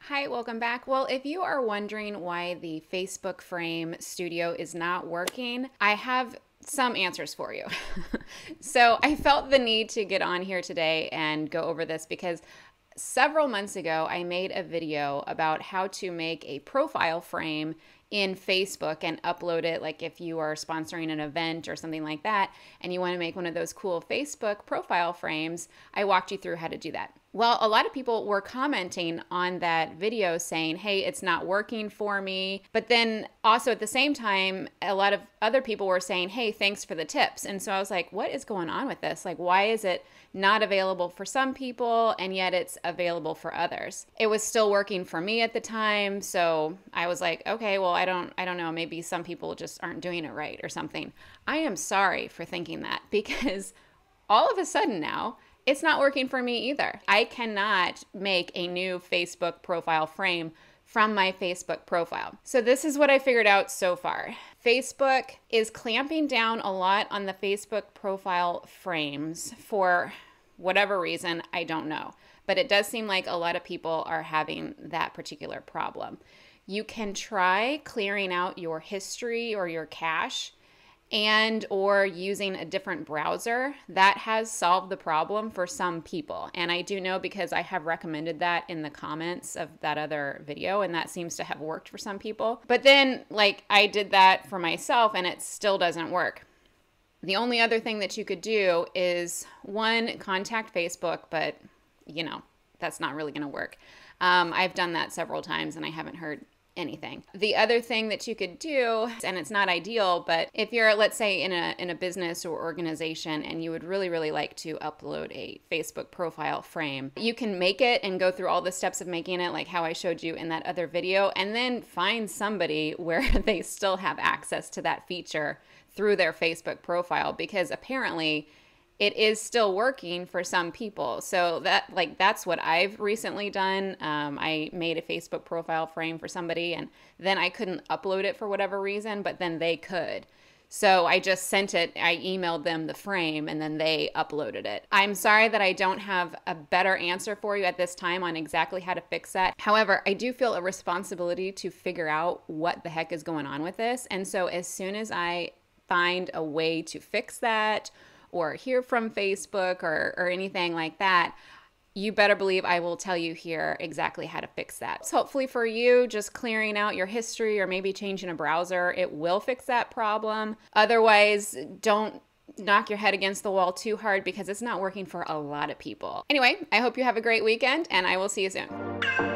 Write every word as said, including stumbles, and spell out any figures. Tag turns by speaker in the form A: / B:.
A: Hi, welcome back. Well, if you are wondering why the Facebook Frame Studio is not working, I have some answers for you. So I felt the need to get on here today and go over this because several months ago, I made a video about how to make a profile frame in Facebook and upload it, like if you are sponsoring an event or something like that, and you want to make one of those cool Facebook profile frames. I walked you through how to do that. Well, a lot of people were commenting on that video saying, hey, it's not working for me. But then also at the same time, a lot of other people were saying, hey, thanks for the tips. And so I was like, what is going on with this? Like, why is it not available for some people and yet it's available for others? It was still working for me at the time. So I was like, okay, well, I don't, I don't know. Maybe some people just aren't doing it right or something. I am sorry for thinking that because all of a sudden now, it's not working for me either. I cannot make a new Facebook profile frame from my Facebook profile. So this is what I figured out so far. Facebook is clamping down a lot on the Facebook profile frames for whatever reason, I don't know. But it does seem like a lot of people are having that particular problem. You can try clearing out your history or your cache and or using a different browser. That has solved the problem for some people. And I do know because I have recommended that in the comments of that other video, and that seems to have worked for some people. But then, like, I did that for myself and it still doesn't work. The only other thing that you could do is, one, contact Facebook, but, you know, that's not really going to work. Um, I've done that several times and I haven't heard anything. The other thing that you could do, and it's not ideal, but if you're, let's say, in a in a business or organization and you would really, really like to upload a Facebook profile frame, you can make it and go through all the steps of making it, like how I showed you in that other video, and then find somebody where they still have access to that feature through their Facebook profile, because apparently it is still working for some people. So that, like, that's what I've recently done. Um, I made a Facebook profile frame for somebody and then I couldn't upload it for whatever reason, but then they could. So I just sent it, I emailed them the frame and then they uploaded it. I'm sorry that I don't have a better answer for you at this time on exactly how to fix that. However, I do feel a responsibility to figure out what the heck is going on with this. And so as soon as I find a way to fix that, or hear from Facebook or, or anything like that, you better believe I will tell you here exactly how to fix that. So hopefully for you, just clearing out your history or maybe changing a browser, it will fix that problem. Otherwise, don't knock your head against the wall too hard because it's not working for a lot of people. Anyway, I hope you have a great weekend and I will see you soon.